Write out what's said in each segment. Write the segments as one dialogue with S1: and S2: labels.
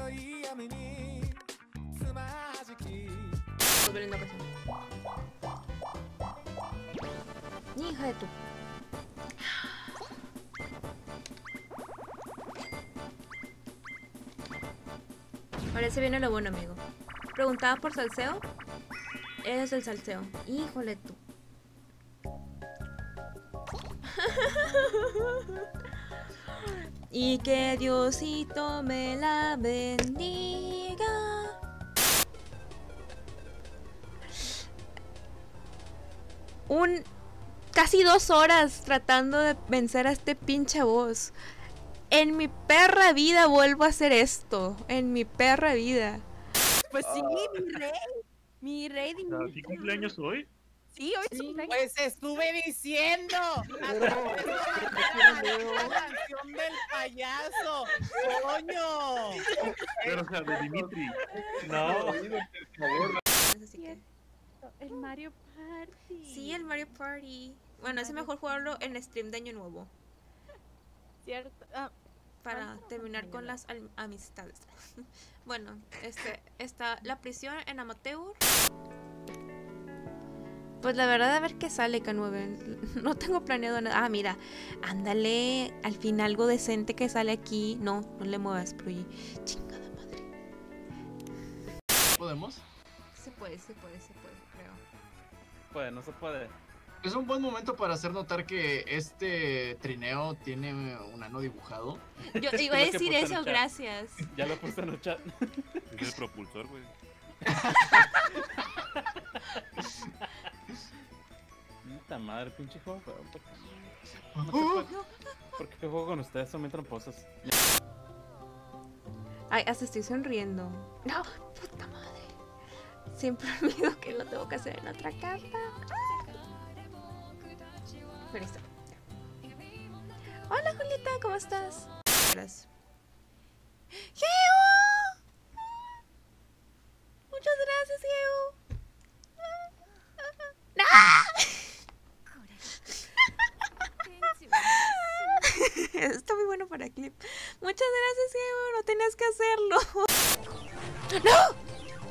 S1: Súper linda canción. Hija de tu. Ahora se viene lo bueno, amigo. Preguntaba por salseo. Es el salseo. Híjole tú. Y que Diosito me la bendiga. Casi 2 horas tratando de vencer a este pinche boss. En mi perra vida vuelvo a hacer esto. En mi perra vida.
S2: Pues sí, mi rey. Mi rey Dimitri.
S3: ¿Sí cumpleaños hoy?
S2: Sí, hoy es su cumpleaños.
S4: Pues estuve diciendo. La canción del payaso. ¡Coño!
S3: Pero, o sea, de Dimitri. No.
S2: El Mario Party.
S1: Sí, el Mario Party. Bueno, es mejor jugarlo en stream de Año Nuevo.
S2: Cierto.
S1: Para terminar con las amistades. Bueno, está la prisión en amateur. Pues la verdad, a ver qué sale, K9. No tengo planeado nada. Ah, mira, ándale, al fin algo decente que sale aquí. No le muevas, Proy. Chingada madre.
S5: ¿Podemos?
S1: Se puede, creo.
S3: Puede, no se puede.
S5: Es un buen momento para hacer notar que este trineo tiene un ano dibujado.
S1: Yo iba a decir eso, gracias.
S3: Ya lo puse en el chat.
S6: Es el propulsor, güey.
S3: Puta madre, pinche juego. ¿Por qué juego con ustedes? Son muy tramposos.
S1: Ay, hasta estoy sonriendo. No, puta madre. Siempre olvido que lo tengo que hacer en otra carta. Pero listo. Hola, Julieta, ¿cómo estás? Gracias. ¡Geo! Muchas gracias, Geo. ¡No! Está muy bueno para clip. Muchas gracias, Geo. No tenías que hacerlo. ¡No!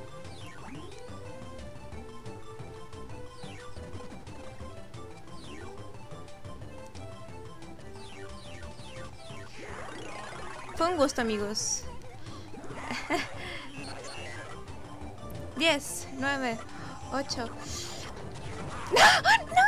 S1: Fue un gusto, amigos. 10, 9, 8. ¡No! ¡No!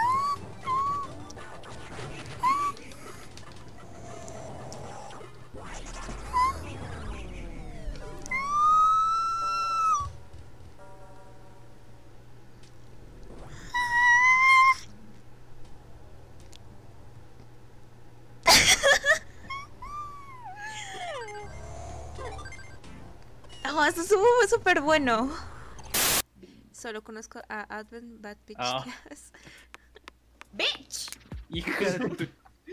S1: Oh, esto es súper bueno. Solo conozco a Advent Bad Bitch.
S3: Ah.
S1: Yes. ¡Bitch!
S3: Hija de tu...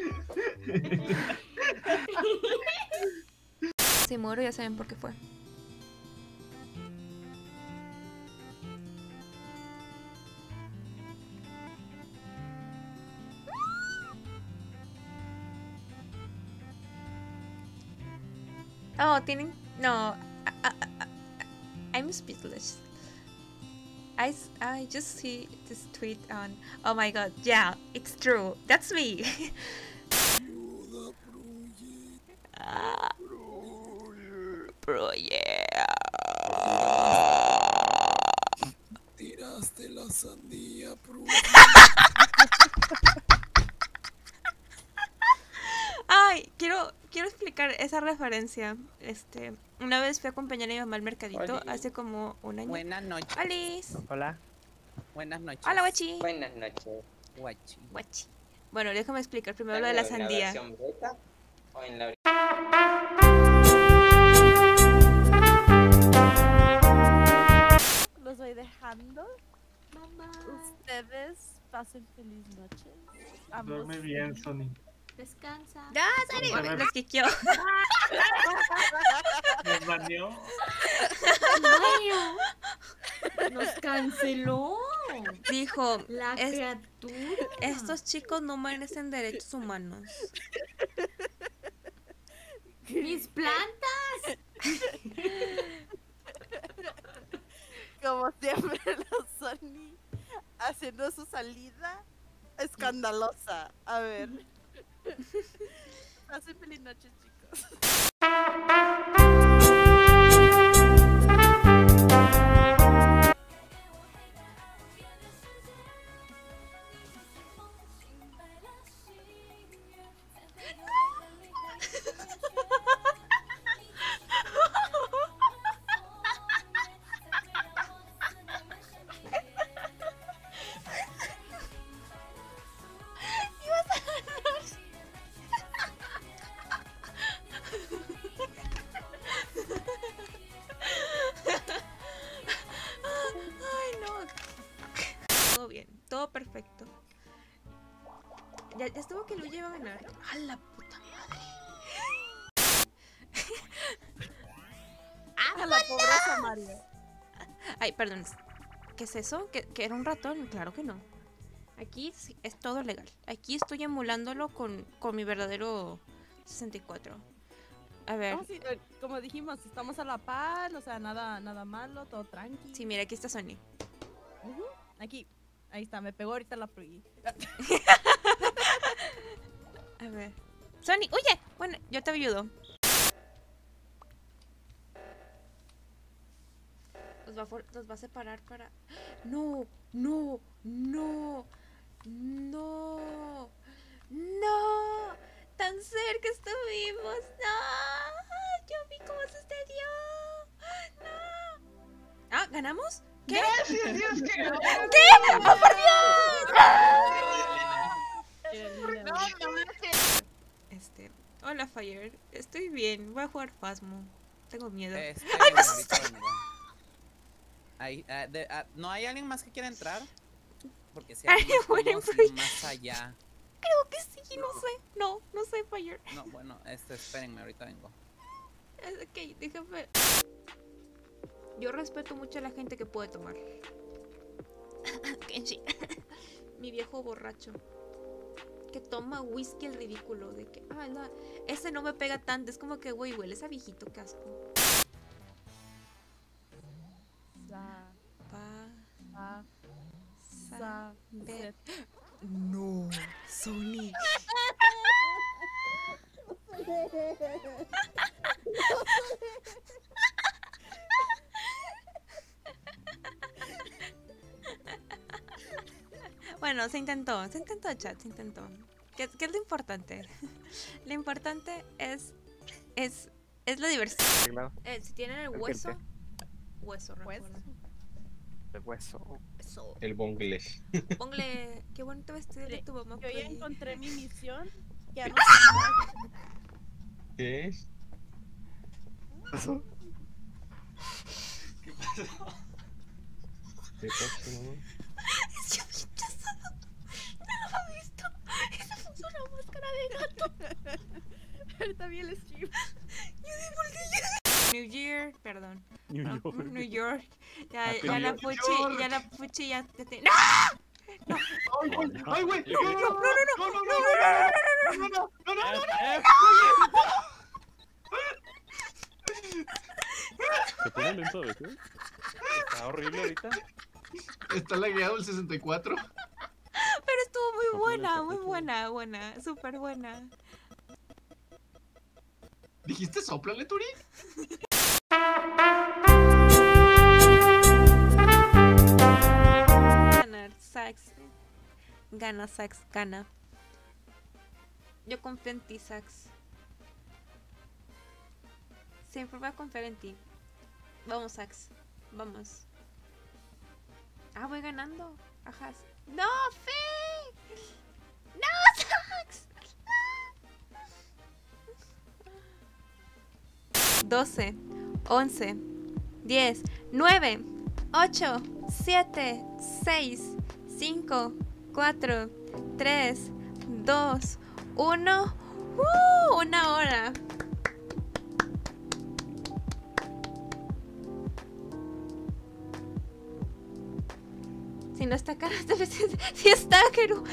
S1: Si muero ya saben por qué fue. Oh, tienen... No. I'm speechless. I just see this tweet on... Oh my god, yeah, it's true. That's me. Bro, yeah.
S7: Tiraste la sandía, bro.
S1: Ay, quiero explicar esa referencia. Una vez fui a acompañar a mi mamá al mercadito.
S4: Oli.
S1: Hace como un año.
S4: Buenas noches.
S1: ¡Alice!
S3: Hola.
S4: Buenas noches.
S1: Hola, guachi.
S4: Buenas noches. Guachi.
S1: Guachi. Bueno, déjame explicar primero lo de la sandía.
S4: ¿En la versión beta o en la...
S2: Los voy dejando.
S1: Mamá.
S2: Ustedes pasen feliz noche.
S3: Duerme bien, Sony.
S1: Descansa. ¡Ya, Sari! Los quiqueó.
S3: ¿Nos baneó?
S8: Nos canceló.
S1: Dijo,
S8: La criatura.
S1: estos chicos no merecen derechos humanos.
S8: Mis plantas.
S2: Como siempre, la Sony haciendo su salida escandalosa. A ver. Hace feliz noche, chicos.
S1: Todo perfecto. Ya estuvo que Luigi iba a ganar. ¡A la puta madre!
S2: ¡A la pobreza, Mario!
S1: Ay, perdón. ¿Qué es eso? ¿Que era un ratón? Claro que no. Aquí sí, es todo legal. Aquí estoy emulándolo con mi verdadero 64. A ver.
S2: No, sí, como dijimos, estamos a la par, o sea, nada malo, todo tranqui.
S1: Sí, mira, aquí está Sony.
S2: Aquí. Ahí está, me pegó ahorita la Prugi.
S1: A ver. Sony, oye. Bueno, yo te ayudo. Los va a separar para... No, no, no, no, no. Tan cerca estuvimos. No. Yo vi cómo sucedió. No. Ah, ¿ganamos? ¿Qué?
S5: Gracias, Dios, que ganó.
S1: ¿Qué? ¡Oh, por Dios! Hola, Fire. Estoy bien. Voy a jugar Phasmo. Tengo miedo.
S4: ¡Ay,
S1: me
S4: ¿no hay alguien más que quiera entrar? Porque si
S1: Are
S4: hay
S1: you waiting
S4: más,
S1: for
S4: podemos ir más allá.
S1: Creo que sí, no sé. No sé, Fire.
S4: No, bueno, espérenme, ahorita vengo.
S1: Ok, déjame. Yo respeto mucho a la gente que puede tomar. Kenshi. Mi viejo borracho. Que toma whisky el ridículo. De que, ese no me pega tanto. Es como que, güey, huele a viejito, qué asco. No, Sony. Bueno, se intentó, chat, se intentó. ¿Qué es lo importante? Lo importante es la diversión. Si tienen el hueso, recuerda.
S9: El hueso.
S1: Eso.
S10: El bonglés.
S1: Ponle, qué bonito vestido de tu mamá.
S2: Yo ya encontré mi misión. Ya no
S10: ¿Qué es?
S5: ¿Qué pasó?
S10: ¿Qué pasó?
S1: Es yo rechazado. No lo ha visto. Y se puso una máscara de gato.
S2: Ahorita vi el stream.
S1: New Year, perdón.
S3: New
S1: York. Ya
S3: Happy
S1: la
S3: New
S1: Puchi,
S5: York.
S1: ya la Puchi ya te...
S5: ¡Ay, güey!
S3: ¿Se pone lento a veces? Está horrible ahorita.
S5: Está lagueado el 64.
S1: Pero estuvo muy buena, súper buena.
S5: ¿Dijiste sóplale, Turi?
S1: Ganar, Sax. Gana, Sax, gana. Yo confío en ti, Sax. Siempre voy a confiar en ti. Vamos, Sax. Vamos. Voy ganando. Ajá. ¡No, Fe! ¡No, Sax! 12, 11, 10, 9, 8, 7, 6, 5, 4, 3, 2, 1. Una hora. Si no está cara, si está, Keru.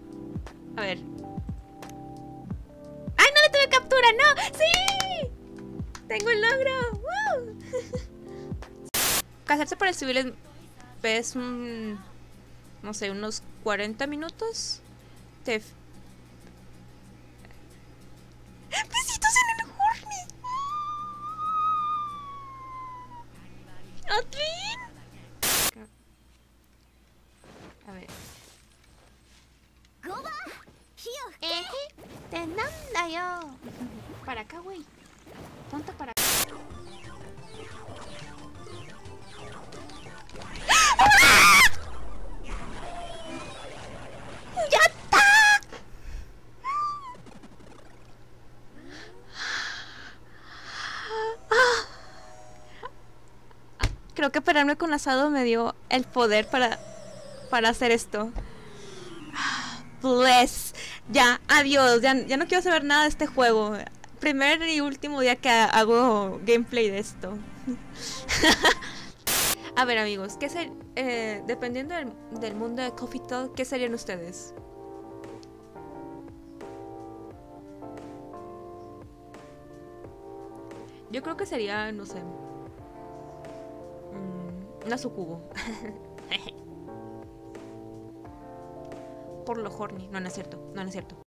S1: A ver. ¡Ay, no le tuve captura! ¡No! ¡Sí! ¡Tengo el logro! ¡Woo! Casarse para el civil es no sé, unos 40 minutos. ¡Besitos en el horny! ¡Atlin! A ver. ¡Te nanda yo! Para acá, güey. Ponte para acá. ¡Ya está! Creo que pararme con asado me dio el poder para hacer esto. Bless. Ya, adiós. Ya no quiero saber nada de este juego. Primer y último día que hago gameplay de esto. A ver, amigos, dependiendo del mundo de Coffee Talk, ¿qué serían ustedes? Yo creo que sería, no sé, una sucubo. Por lo horny. No, no es cierto. No, no es cierto.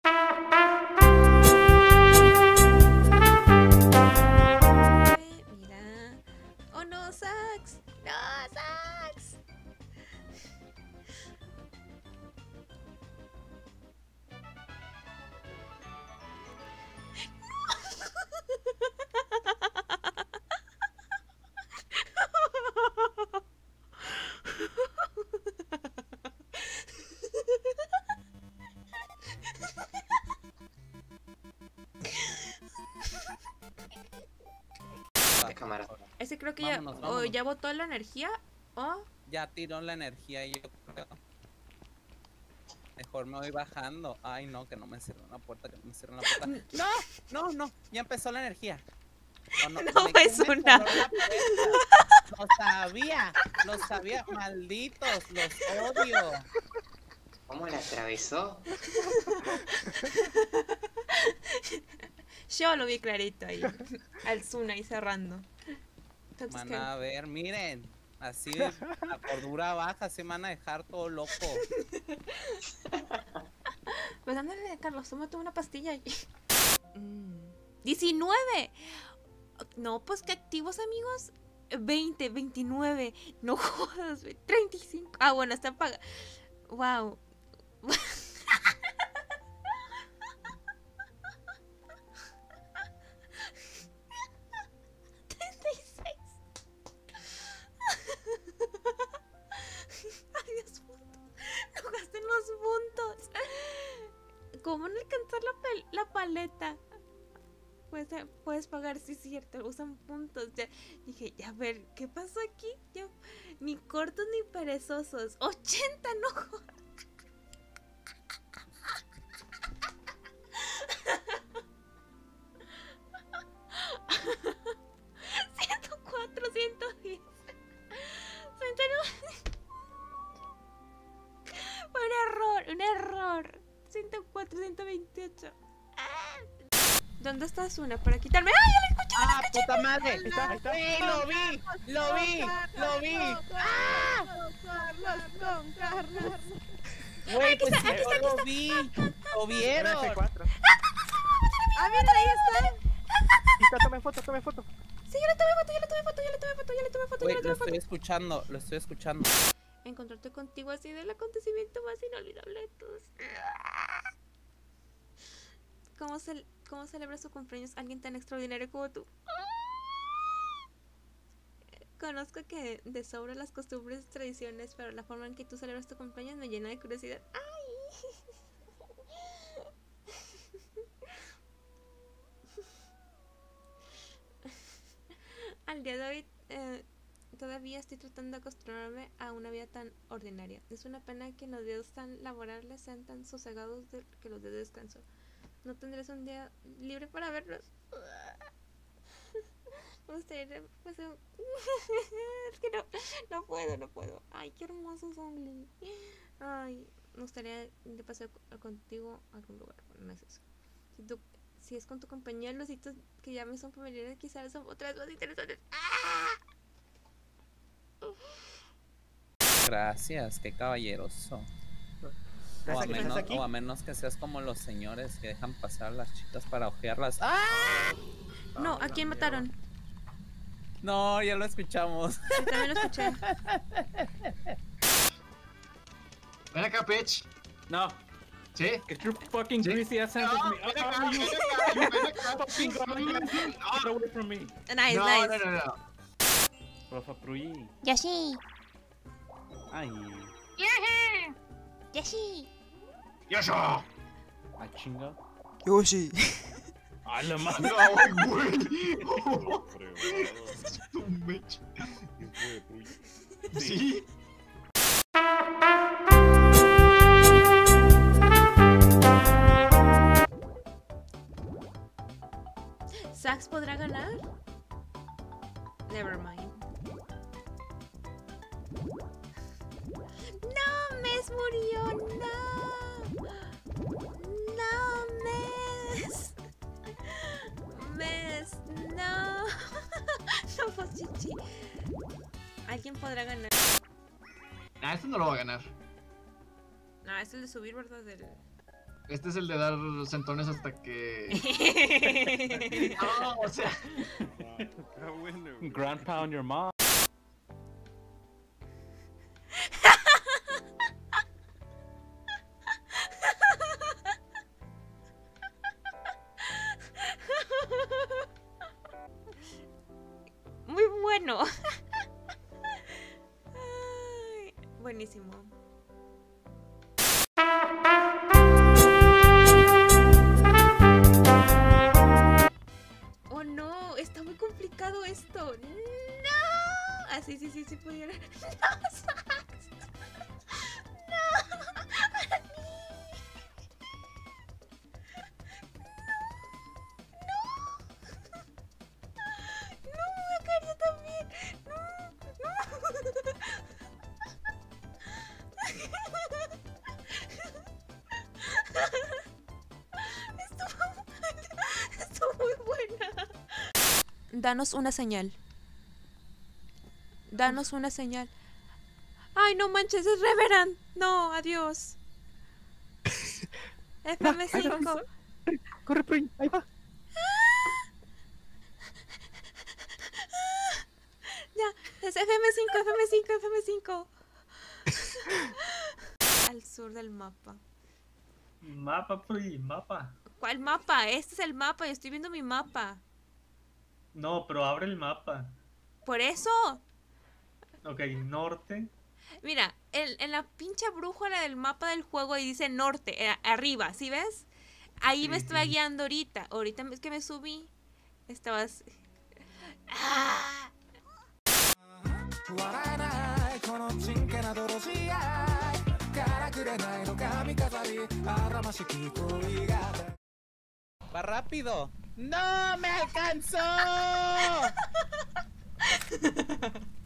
S1: Mira. Oh no, Sax. No, Sax.
S4: Cámara.
S1: Ese creo que
S4: Vámonos,
S1: o
S4: vámonos.
S1: ya botó la energía o...
S4: Ya tiró la energía y yo creo. Mejor me voy bajando. Ay, no, que no me cierren la puerta, que no me cierren la puerta. No, ya empezó la energía. Oh,
S1: No,
S4: me
S1: es
S4: cerró
S1: una.
S4: la puerta. Lo sabía, malditos, los odio.
S10: ¿Cómo la atravesó?
S1: Yo lo vi clarito ahí. Al Zoom ahí cerrando. Entonces,
S4: Van a ver, miren. Así la cordura baja, se me van a dejar todo loco.
S1: Pues ándale, Carlos, tómate una pastilla. 19. No, pues qué activos, amigos. 20, 29. No jodas, 35. Ah, bueno, está paga. Wow. ¿Cómo no alcanzar la paleta? Puedes pagar, sí es cierto, usan puntos. Ya, dije, ya a ver, ¿qué pasó aquí? Ya, ni cortos ni perezosos. 80, no jodas. Un error. 104, 128. ¿Dónde está Asuna para quitarme? ¡Ay, ya la escuché!
S4: ¡Ah, puta madre! ¡Sí, lo vi!
S2: Carlos.
S4: Güey, pues sí, yo lo vi. Lo vieron.
S2: Ah, mira, ahí está.
S9: Tome foto.
S1: Sí, yo le tomé foto.
S4: Güey, lo estoy escuchando.
S1: Encontrarte contigo ha sido el acontecimiento más inolvidable de todos. ¿Cómo celebra su cumpleaños alguien tan extraordinario como tú? Conozco que de sobra las costumbres y tradiciones, pero la forma en que tú celebras tu cumpleaños me llena de curiosidad. ¡Ay! Al día de hoy todavía estoy tratando de acostumbrarme a una vida tan ordinaria. Es una pena que los días tan laborables sean tan sosegados que los días de descanso. No tendrás un día libre para verlos. Me gustaría, pues, es que no puedo. Ay, qué hermosos son. Ay, me gustaría de pasar contigo a algún lugar. No es eso. Si es con tu compañía, los hitos que ya me son familiares, quizás son otras más interesantes.
S4: Gracias, qué caballeroso. O a menos que seas como los señores que dejan pasar a las chicas para ojearlas. ¡Ah!
S1: No, ¿a quién mataron?
S4: No, ya lo escuchamos.
S1: Sí, también lo escuché.
S5: Ven acá, Pitch.
S3: No.
S5: ¿Sí?
S3: Get your fucking greasy ass hands off me.
S5: Ven acá, ven acá.
S3: Fucking get away from me.
S1: Nice,
S5: No,
S1: nice.
S5: no.
S3: Profa Pruy.
S1: Yoshi.
S3: Ay.
S1: Yoshi.
S5: ¡Yosho!
S3: Ah, chinga.
S7: Yoshi.
S3: A la madre.
S5: No, güey.
S6: Fregado.
S5: Mecha.
S6: ¿Quién fue, Pruy?
S5: Sí.
S1: ¿Sax podrá ganar? Nevermind. ¡No! ¡Mes murió! ¡No! ¡No, Mes! ¡Mes! ¡No! No, pues chichi. ¿Alguien podrá ganar?
S5: Ah, este no lo va a ganar.
S1: No, es el de subir, ¿verdad?
S5: Este es el de dar sentones hasta que... No, o sea...
S6: Está bueno, güey.
S3: Ground pound your mom.
S1: Muy bueno. Ay, buenísimo. Oh no, está muy complicado esto. No. Ah, sí pudiera. No, Sax. No. No, me voy a caer yo también. Estuvo muy buena. Danos una señal. Danos una señal. Ay, no manches, es Reverend. No, adiós. FM5.
S9: Corre, Pruy, ahí va.
S1: Ya, es FM5. Al sur del mapa.
S11: Mapa, Pruy, mapa.
S1: ¿Cuál mapa? Este es el mapa, yo estoy viendo mi mapa.
S11: No, pero abre el mapa.
S1: ¿Por eso?
S11: Ok, norte.
S1: Mira, en la pinche brújula del mapa del juego ahí dice norte, arriba, ¿sí ves? Ahí me estaba guiando ahorita. Ahorita es que me subí. Estabas... ¡Ah!
S4: ¡Va rápido! ¡No me alcanzó!